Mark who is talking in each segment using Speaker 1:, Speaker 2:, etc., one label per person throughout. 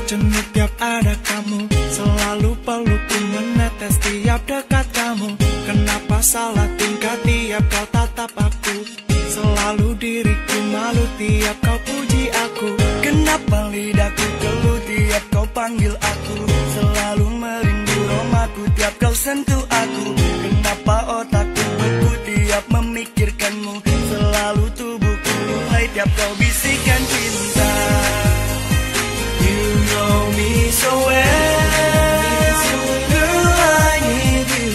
Speaker 1: jenuh tiap ada kamu, selalu pelukku menetes tiap dekat kamu. Kenapa salah tingkah tiap kau tatap aku, selalu diriku malu tiap kau puji aku. Kenapa lidahku keluh tiap kau panggil aku, selalu merindu romaku tiap kau sentuh aku. Kenapa otakku beku tiap memikirkanmu, selalu tubuhku mulai tiap kau bisikan cinta. You know me so well, girl I need you,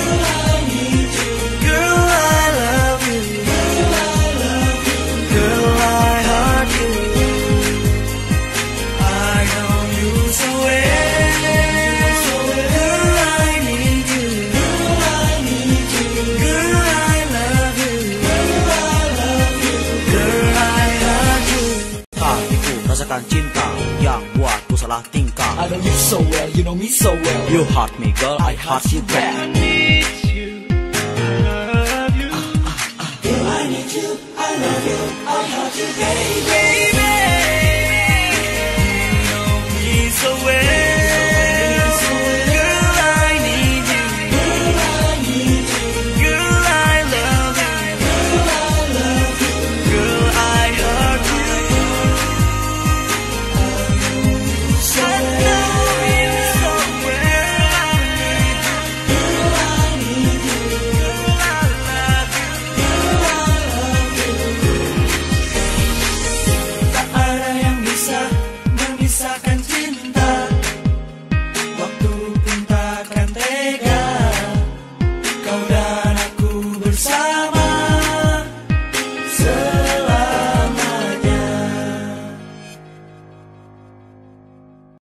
Speaker 1: girl I love you, girl I heart you. I know you so well, girl I need you, girl I love you, girl I heart you.
Speaker 2: Hatiku rasakan cinta yang buatku salah tingkah.
Speaker 3: I know you so well, you know me so well.
Speaker 2: You hurt me girl, I hurt you back.
Speaker 1: I need you, I love you.
Speaker 3: Girl, I need you, I love you, I heart you, baby.
Speaker 1: You know me so well.